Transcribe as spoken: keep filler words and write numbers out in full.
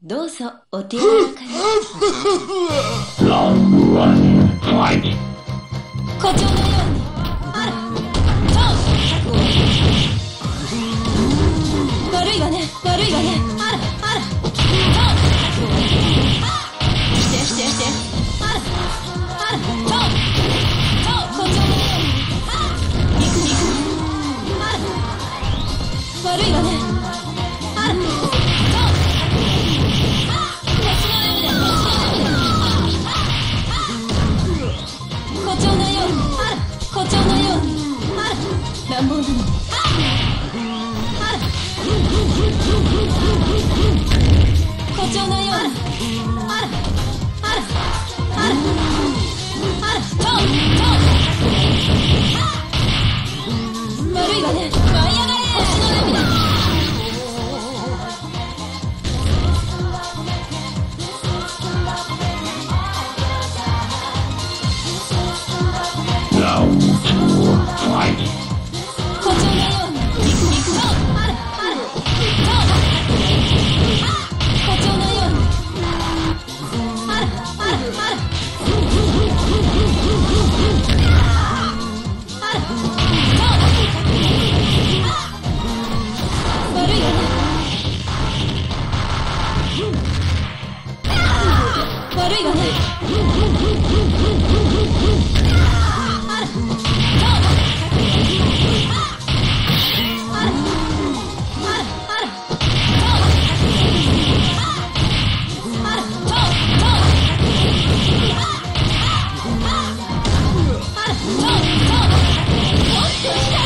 どうぞお手柔らかに。 ラウンドワン、ファイト。 誇張のように。あら、超覚悟。悪いわね、悪いわね。あら、あら、超覚悟。してしてして。あら、あら、超超誇張のように。行く行く。あら、悪いわね。あら、超誇張のように。あら、誇張のように。あら、乱暴なの。あら、誇張のように。あら、あら、あら、あら、超超悪いわね。舞い上がれ。星の涙。 ラウンドツー、ファイト。 誇張のように。肉肉超あらあら超誇張のように。あらあらあらあら超悪いわね。悪いわね。あら